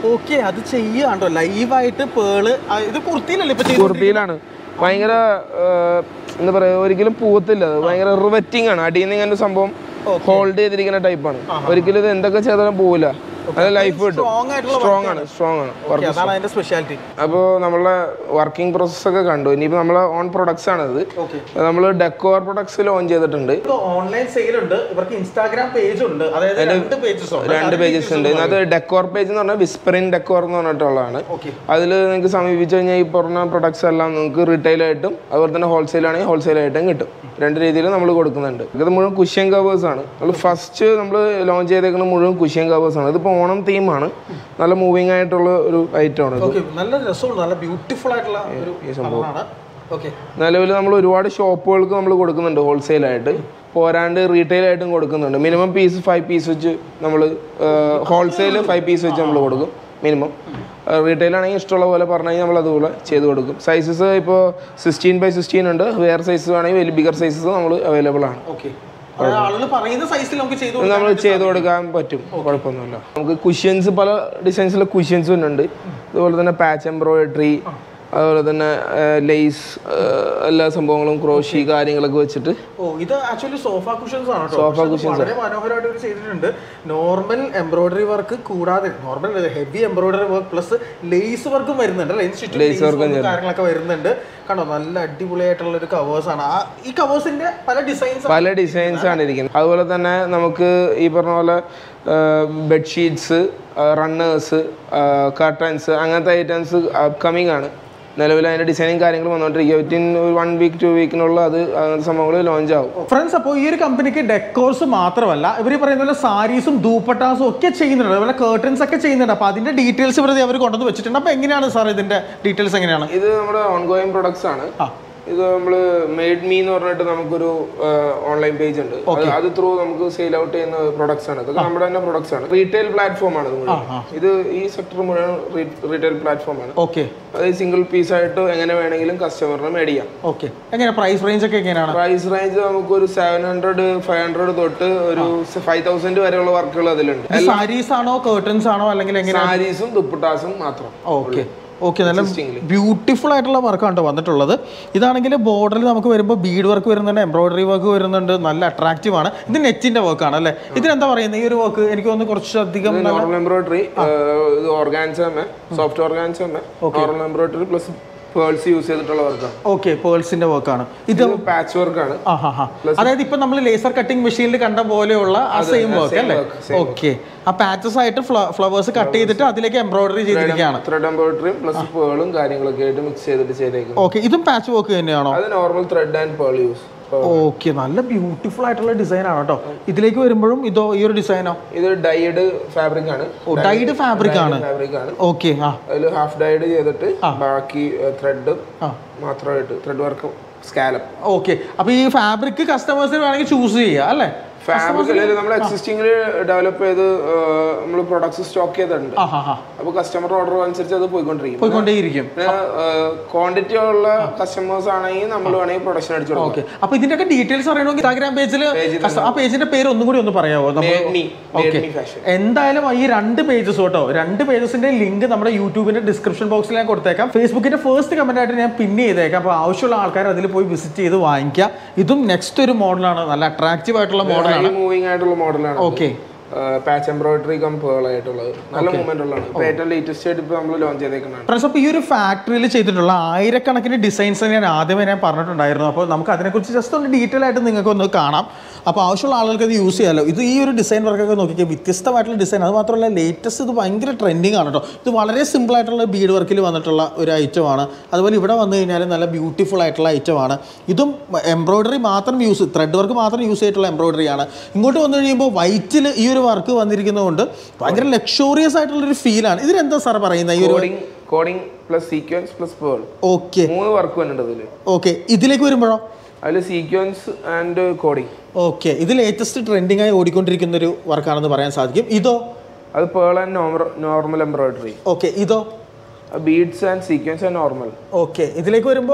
ഓക്കെ, അത് ചെയ്യാണ്ടോ ലൈവായിട്ട് പേള്. ഇത് കുർത്തിയിലല്ലേ ഇപ്പൊ? കുർത്തിയിലാണ്. ഭയങ്കര എന്താ പറയാ, ഒരിക്കലും പൂവത്തില്ല. അത് ഭയങ്കര റിവറ്റിംഗ് ആണ്. അടിയിൽ നിന്ന് ഇങ്ങനെ സംഭവം ഹോൾഡ് ചെയ്തിരിക്കുന്ന ടൈപ്പാണ്. ഒരിക്കലും ഇത് എന്തൊക്കെ ചെയ്താലും പോവില്ല. അത് ലൈഫ് കിട്ടും. സ്ട്രോങ് ആണ്, സ്ട്രോങ് ആണ്. അപ്പോൾ നമ്മളെ വർക്കിംഗ് പ്രോസസ് ഒക്കെ കണ്ടു. ഇനിയിപ്പോൾ നമ്മളെ ഓൺ പ്രൊഡക്ട്സ് ആണ് ഇത്. നമ്മൾ ഡെക്കോർ പ്രൊഡക്ട്സ് ലോഞ്ച് ചെയ്തിട്ടുണ്ട്. ഓൺലൈൻ സെയിൽ ഉണ്ട്. ഇവർക്ക് ഇൻസ്റ്റാഗ്രാം പേജ് ഉണ്ട്. രണ്ട് പേജസ് ഉണ്ട്. ഇതിനകത്ത് ഡെക്കോർ പേജ് എന്ന് പറഞ്ഞാൽ വിസ്പറിൻ ഡെക്കോർ എന്ന് പറഞ്ഞിട്ടുള്ളതാണ്. അതിൽ നിങ്ങൾക്ക് സമീപിച്ചു കഴിഞ്ഞാൽ ഈ പറഞ്ഞ പ്രൊഡക്ട്സ് എല്ലാം നിങ്ങൾക്ക് റീറ്റെയിൽ ആയിട്ടും അതുപോലെ തന്നെ ഹോൾസെയിൽ ആണെങ്കിൽ ഹോൾസെയിൽ ആയിട്ടും കിട്ടും. രണ്ട് രീതിയിൽ നമ്മൾ കൊടുക്കുന്നുണ്ട്. ഇത് മുഴുവൻ കുഷ്യൻ കവേഴ്സ് ആണ്. നമ്മൾ ഫസ്റ്റ് നമ്മൾ ലോഞ്ച് ചെയ്തേക്കുന്നത് മുഴുവൻ കുഷ്യൻ കവേഴ്സ് ആണ്. ഇതിപ്പോൾ ഓണം തീമാണ്. നല്ല മൂവിങ് ആയിട്ടുള്ള ഒരു ഐറ്റം ആണ്. നല്ല രസമുണ്ട്, നല്ല ബ്യൂട്ടിഫുൾ ആയിട്ടുള്ള ഒരു സംഭവമാണ്. നിലവിൽ നമ്മൾ ഒരുപാട് ഷോപ്പുകൾക്ക് നമ്മൾ കൊടുക്കുന്നുണ്ട് ഹോൾസെയിലായിട്ട്. പോരാണ്ട് റീറ്റെയിൽ ആയിട്ടും കൊടുക്കുന്നുണ്ട്. മിനിമം പീസ് ഫൈവ് പീസ് വെച്ച് നമ്മൾ ഹോൾസെയിൽ ഫൈവ് പീസ് വെച്ച് നമ്മൾ കൊടുക്കും മിനിമം. റീറ്റെയിൽ ആണെങ്കിൽ ഇഷ്ടമുള്ള പോലെ പറഞ്ഞു കഴിഞ്ഞാൽ നമ്മൾ അതുപോലെ ചെയ്ത് കൊടുക്കും. സൈസസ് ഇപ്പോൾ സിക്സ്റ്റീൻ ബൈ സിക്സ്റ്റീൻ ഉണ്ട്. വേറെ സൈസസ് ആണെങ്കിൽ വലിയ ബിഗർ സൈസസ് നമ്മൾ അവൈലബിൾ ആണ്. നമ്മൾ ചെയ്ത് കൊടുക്കാൻ പറ്റും, കുഴപ്പമൊന്നുമില്ല. നമുക്ക് കുഷ്യൻസ് പല ഡിസൈൻസിലെ കുഷ്യൻസും ഉണ്ട്. അതുപോലെ തന്നെ പാച്ച് എംബ്രോയിഡറി, അതുപോലെ തന്നെ ലേസ്, എല്ലാ സംഭവങ്ങളും ക്രോഷി കാര്യങ്ങളൊക്കെ വെച്ചിട്ട്. ഓ, ഇത് ആക്ച്വലി സോഫ കുഷൻസ് ആണ്. സോഫ കുഷൻസ് വളരെ മനോഹരമായിട്ട് ചെയ്തിട്ടുണ്ട്. നോർമൽ എംബ്രോയിഡറി വർക്ക് കൂടാതെ normal heavy embroidery work plus lace വർക്കും വരുന്നുണ്ട്. ലേസ് വർക്കും കാര്യങ്ങളൊക്കെ വരുന്നുണ്ട്. കണ്ടോ, നല്ല അടിപൊളിയായിട്ടുള്ള ഒരു കവേഴ്സ് ആണ്. ഈ കവേഴ്സിന്റെ പല ഡിസൈൻസ് പല ഡിസൈൻസ് ആണ് ഇരിക്കുന്നത്. അതുപോലെ തന്നെ നമുക്ക് ഈ പറഞ്ഞ പോലെ ബെഡ്ഷീറ്റ്സ്, റണ്ണേഴ്സ്, കർട്ടൻസ്, അങ്ങനത്തെ ഐറ്റംസ് അപ്കമിങ് ആണ്. നിലവിൽ അതിന്റെ ഡിസൈനിങ് കാര്യങ്ങൾ വന്നുകൊണ്ടിരിക്കുക. വിത്തിൻ ഒരു വൺ വീക്ക് ടു വീക്കിനുള്ള അത് അങ്ങനത്തെ സംഭവങ്ങൾ ലോഞ്ച് ആവും. ഫ്രണ്ട്സ്, അപ്പോൾ ഈ ഒരു കമ്പനിക്ക് ഡെക്കോർസ് മാത്രമല്ല, ഇവർ പറയുന്ന പോലെ സാരീസും ദൂപ്പട്ടാസും ഒക്കെ ചെയ്യുന്നുണ്ട്. അതുപോലെ കേർട്ടൻസ് ഒക്കെ ചെയ്യുന്നുണ്ട്. അപ്പോൾ അതിന്റെ ഡീറ്റെയിൽസ് ഇവർ അവർ കൊണ്ടുവന്ന് വെച്ചിട്ടുണ്ട്. അപ്പോൾ എങ്ങനെയാണ് സാർ ഇതിന്റെ ഡീറ്റെയിൽസ് എങ്ങനെയാണ്? ഇത് നമ്മുടെ ഓൺഗോയിങ് പ്രൊഡക്ട്സ് ആണ്. ഇത് നമ്മൾ മെയ്ഡ് മീ എന്ന് പറഞ്ഞിട്ട് നമുക്കൊരു ഓൺലൈൻ പേജ് ഉണ്ട്. അത് ത്രൂ നമുക്ക് സെയിൽ ഔട്ട് ചെയ്യുന്ന പ്രൊഡക്ട്സ് ആണ്. ഇതൊക്കെ നമ്മുടെ തന്നെ പ്രൊഡക്ട്സ് ആണ്. റീറ്റെയിൽ പ്ലാറ്റ്ഫോം ആണ് ഇത്. ഈ സെക്ടർ മുഴുവൻ റീറ്റെയിൽ പ്ലാറ്റ്ഫോം ആണ്. ഓക്കെ, അത് സിംഗിൾ പീസ് ആയിട്ട് എങ്ങനെ വേണമെങ്കിലും കസ്റ്റമറിന് മേടിക്കാം. ഓക്കെ, എങ്ങനെ പ്രൈസ് റേഞ്ച് ഒക്കെ എങ്ങനെയാണ്? പ്രൈസ് റേഞ്ച് നമുക്ക് ഒരു സെവൻ ഹൺഡ്രഡ് ഫൈവ് ഹൺഡ്രഡ് തൊട്ട് ഒരു ഫൈവ് തൗസൻഡ് വരെയുള്ള വർക്കുകൾ അതിലുണ്ട്. സാരീസ് ആണോ കേർട്ടൻസ് ആണോ അല്ലെങ്കിൽ സാരീസും ദുപ്പട്ടാസും മാത്രം. ഓക്കെ ഓക്കെ, നല്ല ബ്യൂട്ടിഫുൾ ആയിട്ടുള്ള വർക്കാണ് വന്നിട്ടുള്ളത്. ഇതാണെങ്കിൽ ബോർഡറിൽ നമുക്ക് വരുമ്പോൾ ബീഡ് വർക്ക് വരുന്നുണ്ട്, എംബ്രോയിഡറി വർക്ക് വരുന്നുണ്ട്. നല്ല അട്രാക്റ്റീവ് ആണ്. ഇത് നെറ്റിന്റെ വർക്കാണ് അല്ലേ? ഇതിനെന്താ പറയുന്നത് ഈ ഒരു വർക്ക്? എനിക്ക് തോന്നുന്നു കുറച്ചധികം normal embroidery, soft organza, normal embroidery plus pearls use ചെയ്തിട്ടുള്ള വർക്കാണ്. ഓക്കെ, പേൾസിന്റെ വർക്കാണ്. ഇത് പാച്ച് വർക്കാണ്. അതായത് ഇപ്പൊ നമ്മൾ ലേസർ കട്ടിംഗ് മെഷീനിൽ കണ്ട പോലെയുള്ള ആ സെയിം വർക്ക് അല്ലേ? ഓക്കെ, ആ പാച്ചസ് ആയിട്ട് ഫ്ലവേഴ്സ് കട്ട് ചെയ്തിട്ട് അതിലേക്ക് എംബ്രോയിഡറി ചെയ്തിരിക്കുകയാണ്. ത്രെഡ് എംബ്രോയിഡറി പ്ലസ് പേളും കാര്യങ്ങളൊക്കെ ആയിട്ട് മിക്സ് ചെയ്തിട്ട് ചെയ്തേക്കും. ഓക്കെ, ഇതും പാച്ച് വർക്ക് തന്നെയാണോ? അത് normal thread and pearl use. Okay, നല്ല ബ്യൂട്ടിഫുൾ ആയിട്ടുള്ള ഡിസൈൻ ആണ് കേട്ടോ. ഇതിലേക്ക് വരുമ്പോഴും ഇതോ ഈ ഒരു ഡിസൈനോ? ഇത് ഡൈഡ് ഫാബ്രിക് ആണ്. ഡൈഡ് ഫാബ്രിക് ആണ്. ഓക്കെ, അതിൽ ഹാഫ് ഡൈഡ് ചെയ്തിട്ട് ബാക്കി ത്രെഡ് മാത്രമായിട്ട് ത്രെഡ് വർക്ക് സ്കാലപ്പ്. ഓക്കെ, അപ്പൊ ഈ ഫാബ്രിക് കസ്റ്റമേഴ്സിന് വേണമെങ്കിൽ ചൂസ് ചെയ്യാം അല്ലേ? ഫാബ്രിക് നമ്മൾ എക്സിസ്റ്റിംഗിൽ ഡെവലപ്പ് ചെയ്ത് നമ്മൾ പ്രൊഡക്ട്സ് സ്റ്റോക്ക് ചെയ്തിട്ടുണ്ട്. അപ്പൊ കസ്റ്റമർ ഓർഡർ അനുസരിച്ച് അത് പോയിക്കൊണ്ടിരിക്കും പോയിക്കൊണ്ടേയിരിക്കും ക്വാണ്ടിറ്റി ഉള്ള കസ്റ്റമേഴ്സ് ആണെങ്കിൽ നമ്മൾ വേണമെങ്കിൽ പ്രൊഡക്ഷൻ അടിച്ചു കൊടുക്കാം. ഓക്കെ, അപ്പൊ ഇതിന്റെ ഒക്കെ ഡീറ്റെയിൽസ് അറിയണമെങ്കിൽ ഇൻസ്റ്റാഗ്രാം പേജിൽ ആ പേജിന്റെ പേര് ഒന്നും കൂടി ഒന്ന് പറയാമോ? എന്തായാലും ഈ രണ്ട് പേജസ് കേട്ടോ, രണ്ട് പേജസിന്റെ ലിങ്ക് നമ്മുടെ യൂട്യൂബിന്റെ ഡിസ്ക്രിപ്ഷൻ ബോക്സിൽ ഞാൻ കൊടുത്തേക്കാം. ഫേസ്ബുക്കിന്റെ ഫസ്റ്റ് കമന്റ് ആയിട്ട് ഞാൻ പിൻ ചെയ്തേക്കാം. അപ്പൊ ആവശ്യമുള്ള ആൾക്കാർ അതിൽ പോയി വിസിറ്റ് ചെയ്ത് വാങ്ങിക്കുക. ഇതും നെക്സ്റ്റ് ഒരു മോഡലാണ്, നല്ല അട്രാക്റ്റീവ് ആയിട്ടുള്ള മോഡൽ, മൂവിംഗ് ആയിട്ടുള്ള മോഡലാണ്. Okay, patch embroidery cum pearl ആയിട്ടുള്ളത് നല്ല മൂവ്മെന്റ് ഉള്ളതാണ്. ഇപ്പോൾ ഏറ്റവും ലേറ്റസ്റ്റ് ആയിട്ട് ഇപ്പോൾ നമ്മൾ ലോഞ്ച് ചെയ്തേക്കുന്നതാണ്. ഫ്രണ്ട്സ്, അപ്പോൾ ഈ ഒരു ഫാക്ടറിയിൽ ചെയ്തിട്ടുള്ള ആയിരക്കണക്കിന് ഡിസൈൻസ് ഞാൻ ആദ്യമേ ഞാൻ പറഞ്ഞിട്ടുണ്ടായിരുന്നു. അപ്പോൾ നമുക്ക് അതിനെക്കുറിച്ച് ജസ്റ്റ് ഒന്ന് ഡീറ്റെയിൽ ആയിട്ട് നിങ്ങൾക്ക് ഒന്ന് കാണാം. അപ്പോൾ ആവശ്യമുള്ള ആളുകൾക്ക് അത് യൂസ് ചെയ്യാമല്ലോ. ഇത് ഈ ഒരു ഡിസൈൻ വർക്കൊക്കെ നോക്കിയാൽ വ്യത്യസ്തമായിട്ടുള്ള ഡിസൈൻ, അത് മാത്രമല്ല ലേറ്റസ്റ്റ്, ഇത് ഭയങ്കര ട്രെൻഡിങ് ആണ് കേട്ടോ. ഇത് വളരെ സിമ്പിൾ ആയിട്ടുള്ള ബീഡ് വർക്കിൽ വന്നിട്ടുള്ള ഒരു ഐറ്റമാണ്. അതുപോലെ ഇവിടെ വന്നു കഴിഞ്ഞാൽ നല്ല ബ്യൂട്ടിഫുൾ ആയിട്ടുള്ള ഐറ്റമാണ്. ഇതും എംബ്രോയിഡറി മാത്രം യൂസ്, ത്രെഡ് വർക്ക് മാത്രം യൂസ് ചെയ്തിട്ടുള്ള എംബ്രോയിഡറി ആണ്. ഇങ്ങോട്ട് വന്നു കഴിയുമ്പോൾ വൈറ്റിൽ ഈ ഒരു വർക്ക് വന്നിരിക്കുന്നതുകൊണ്ട് ഭയങ്കര ലക്ഷറിയസ് ആയിട്ടുള്ളൊരു ഫീലാണ്. ഇതിനെന്താ സാർ പറയുന്നത്? ഈ ഒരു cording plus sequins plus pearl. Okay, മൂന്ന് വർക്ക് വന്നിട്ടുണ്ട് ഇതിൽ. ഓക്കെ, ഇതിലേക്ക് വരുമ്പോഴോ? അതിൽ സീക്വൻസ് ആൻഡ് കോഡിംഗ്. ഓക്കെ, ഇത് ലേറ്റസ്റ്റ് ട്രെൻഡിങ് ആയി ഓടിക്കൊണ്ടിരിക്കുന്ന ഒരു വർക്കാണെന്ന് പറയാൻ സാധിക്കും. ഇതോ? അത് pearl and normal embroidery. Okay, ഇതോ? Beads and sequins and normal. Okay, ഇതിലേക്ക് വരുമ്പോൾ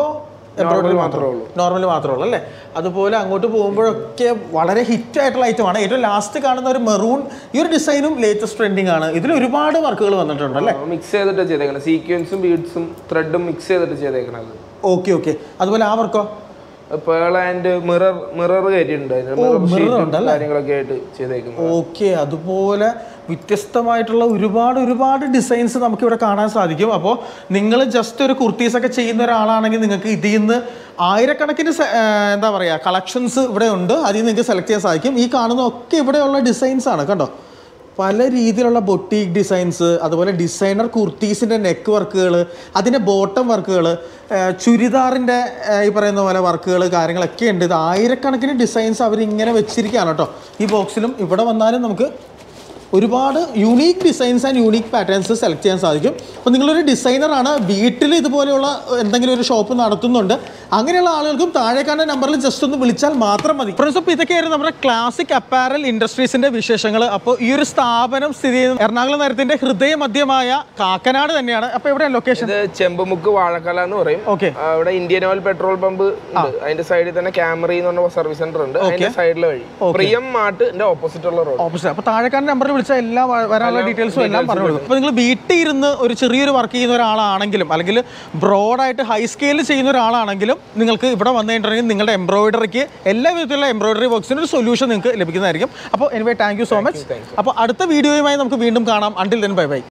എംബ്രോയിഡറി മാത്രമേ ഉള്ളൂ നോർമൽ മാത്രമേ ഉള്ളൂ അല്ലേ അതുപോലെ അങ്ങോട്ട് പോകുമ്പോഴൊക്കെ വളരെ ഹിറ്റ് ആയിട്ടുള്ള ഐറ്റമാണ് ഏറ്റവും ലാസ്റ്റ് കാണുന്ന ഒരു മെറൂൺ ഈ ഒരു ഡിസൈനും ലേറ്റസ്റ്റ് ട്രെൻഡിങ് ആണ് ഇതിൽ ഒരുപാട് വർക്കുകൾ വന്നിട്ടുണ്ട് അല്ലേ മിക്സ് ചെയ്തിട്ട് ചെയ്തേക്കണം സീക്വൻസും ബീഡ്സും ത്രെഡും മിക്സ് ചെയ്തിട്ട് ചെയ്തേക്കണത് ഓക്കെ ഓക്കെ അതുപോലെ ആ വർക്കോ പേൾ ആൻഡ് മിറർ മിറർ കയറ്റിയിട്ടുണ്ട് കാര്യങ്ങളൊക്കെ ആയിട്ട് ചെയ്തേക്കുന്നത് ഓക്കെ അതുപോലെ വ്യത്യസ്തമായിട്ടുള്ള ഒരുപാട് ഒരുപാട് ഡിസൈൻസ് നമുക്ക് ഇവിടെ കാണാൻ സാധിക്കും അപ്പോൾ നിങ്ങൾ ജസ്റ്റ് ഒരു കുർത്തീസ് ഒക്കെ ചെയ്യുന്ന ഒരാളാണെങ്കിൽ നിങ്ങൾക്ക് ഇതിൽ നിന്ന് ആയിരക്കണക്കിന് എന്താ പറയുക കളക്ഷൻസ് ഇവിടെ ഉണ്ട് അതിൽ നിന്ന് നിങ്ങൾക്ക് സെലക്ട് ചെയ്യാൻ സാധിക്കും ഈ കാണുന്നതൊക്കെ ഇവിടെയുള്ള ഡിസൈൻസ് ആണ് കണ്ടോ പല രീതിയിലുള്ള ബൊട്ടീക്ക് ഡിസൈൻസ് അതുപോലെ ഡിസൈനർ കുർത്തീസിൻ്റെ നെക്ക് വർക്കുകൾ അതിൻ്റെ ബോട്ടം വർക്കുകൾ ചുരിദാറിൻ്റെ ഈ പറയുന്ന പോലെ വർക്കുകൾ കാര്യങ്ങളൊക്കെ ഉണ്ട് ഇത് ആയിരക്കണക്കിന് ഡിസൈൻസ് അവരിങ്ങനെ വെച്ചിരിക്കുകയാണ് കേട്ടോ ഈ ബോക്സിലും ഇവിടെ വന്നാലും നമുക്ക് ഒരുപാട് unique designs and unique patterns select ചെയ്യാൻ സാധിക്കും അപ്പോൾ നിങ്ങളൊരു ഡിസൈനറാണ് വീട്ടിൽ ഇതുപോലെയുള്ള എന്തെങ്കിലും ഒരു ഷോപ്പ് നടത്തുന്നുണ്ട് അങ്ങനെയുള്ള ആളുകൾക്കും താഴേക്കാണ് നമ്പറിൽ ജസ്റ്റ് ഒന്ന് വിളിച്ചാൽ മാത്രം മതി ഫ്രണ്ട്സ് അപ്പോൾ ഇതൊക്കെയായിരുന്നു നമ്മുടെ ക്ലാസിക് അപ്പാരൽ ഇൻഡസ്ട്രീസിൻ്റെ വിശേഷങ്ങൾ അപ്പോൾ ഈ ഒരു സ്ഥാപനം സ്ഥിതി ചെയ്യുന്ന എറണാകുളം നഗരത്തിൻ്റെ ഹൃദയമധ്യമായ കാക്കനാട് തന്നെയാണ് അപ്പോൾ എവിടെയാണ് ലൊക്കേഷൻ ഇത് ചെമ്പുമുക്ക് വാഴക്കല എന്ന് പറയും ഓക്കെ അവിടെ ഇന്ത്യൻ ഓയിൽ പെട്രോൾ പമ്പ് അതിന്റെ സൈഡിൽ തന്നെ ക്യാമറി എന്ന് പറഞ്ഞ സർവീസ് സെന്റർ ഉണ്ട് അതിന്റെ സൈഡിലെ വഴി പ്രിയം മാർട്ടിന്റെ ഓപ്പോസിറ്റ് ഉള്ള റോഡ് ഓപ്പോസിറ്റ് അപ്പോൾ താഴേക്കാരൻ നമ്പറിൽ വിളിച്ചാൽ എല്ലാം വരാനുള്ള ഡീറ്റെയിൽസും എല്ലാം പറഞ്ഞു കൊടുക്കും അപ്പോൾ നിങ്ങൾ വീട്ടിൽ ഇരുന്ന് ഒരു ചെറിയൊരു വർക്ക് ചെയ്യുന്ന ഒരാളാണെങ്കിലും അല്ലെങ്കിൽ ബ്രോഡായിട്ട് ഹൈ സ്കെയിലിൽ ചെയ്യുന്ന ഒരാളാണെങ്കിലും നിങ്ങൾക്ക് ഇവിടെ വന്നു കഴിഞ്ഞിട്ടുണ്ടെങ്കിൽ നിങ്ങളുടെ എംബ്രോയിഡറിക്ക് എല്ലാ വിധത്തിലുള്ള എംബ്രോയിഡറി വർക്ക്സിന് ഒരു സൊല്യൂഷൻ നിങ്ങൾക്ക് ലഭിക്കുന്നതായിരിക്കും അപ്പോൾ anyway thank you so much അപ്പോൾ അടുത്ത വീഡിയോയുമായി നമുക്ക് വീണ്ടും കാണാം അണ്ടിൽ ദെൻ ബൈ ബൈ